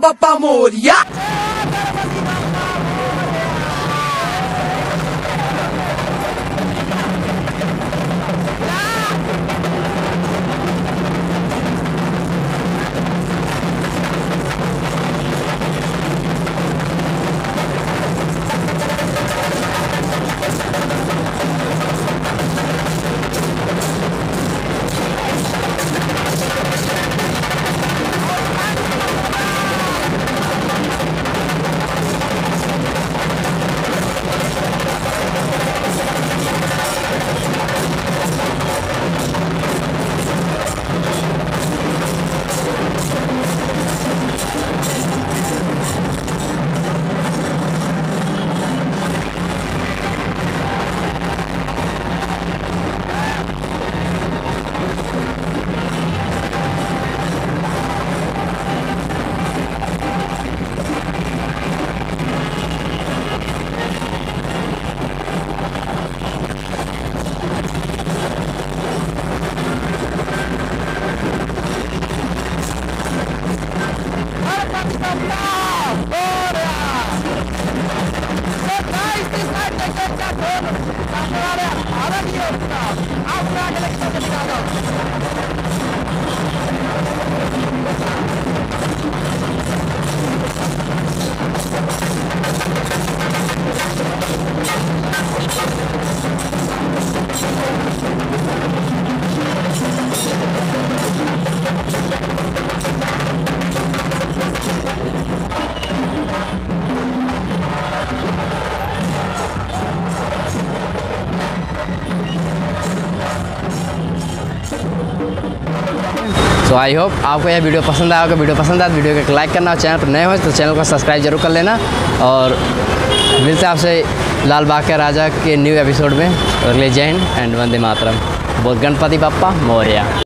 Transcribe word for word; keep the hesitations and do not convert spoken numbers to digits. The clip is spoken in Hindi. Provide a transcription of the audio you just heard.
Bappa Morya. So I hope आपको यह वीडियो पसंद आया होगा। वीडियो पसंद आया तो वीडियो को लाइक करना और चैनल पर नए हो तो चैनल को सब्सक्राइब जरूर कर लेना। और मिलते हैं आपसे लाल बाग के राजा के न्यू एपिसोड में। और ले जय हिंद एंड वंदे मातरम। बोल गणपति बप्पा मोरया।